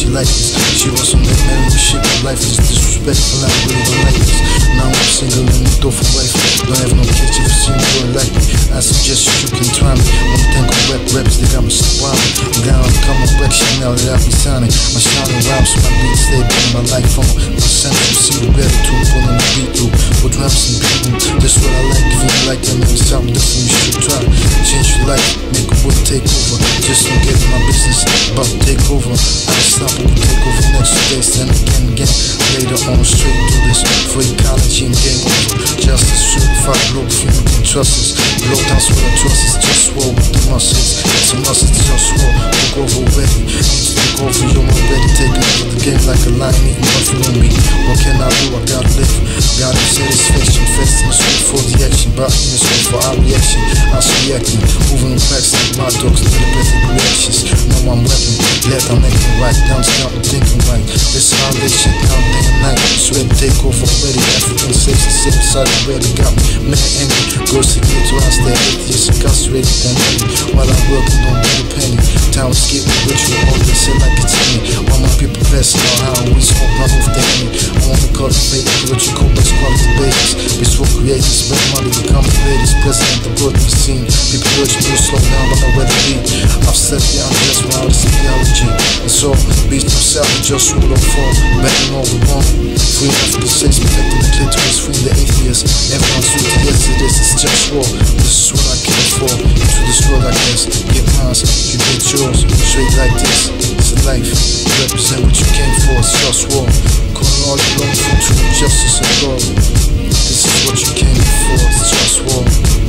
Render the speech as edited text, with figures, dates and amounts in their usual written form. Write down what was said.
like this. She was on that man with shit, but life is disrespectful. I really don't like this. Now I'm single and I'm door for wife. Don't have no kids if you see me doing like me. I suggest you can try me. When you think of raps, they got me surrounded. I'm down, I'm coming back, shit now that I be signing. My shining rhymes, my beats, they bring my life on. My sense of see the gratitude, pulling the beat through. With raps and people, that's what I like. If you like that, man, something different, you should try. Change your life, make a world take over. Just don't get in my business, about to take over. I just stop and take over next day, stand again. Later on, straight do this. For ecology and game over. Justice, certified, Globalfirm, you can trust us. Blow down what I trust is JustWar with the muscles. It's a must, it's JustWar. Look over ready. Need to look over, you're already taking over the game like a lion eating nothing on me. What can I do? I gotta live. Gotta satisfaction, fasting, straight for the action. But in this way for our reaction. I was reacting, moving the facts like my dogs, telepathic reactions. Know I'm rapping, glad I'm acting right. Down to I'm thinking right. This how they shit down day and night. Sweat take over already. African slaves and same side already got me. Man angry, girls to get to us, they're atheists, incarcerated and angry. While I'm working, don't get a penny. Town skip with ritual, all they say like it's me. All my people passing on how we smoke, not with the enemy. I wanna cultivate what you call best quality babies. It's for creators, spend money, become ladies. President, the birth of scene. People urge me to slow down, but I'm ready to be. I've said the unjust, my oldest theology. And so, beast himself, just rule of form. Backing all we want. Free African states, protecting the clitoris, freeing the atheists. Everyone's with the yes, it is, it's just war. This is what I came for. To this world, I guess. Get mine, you get yours. Straight like this, it's a life. You represent what you came for, it's just war. Calling all along for truth, justice, and glory. This is what you came for, it's just war.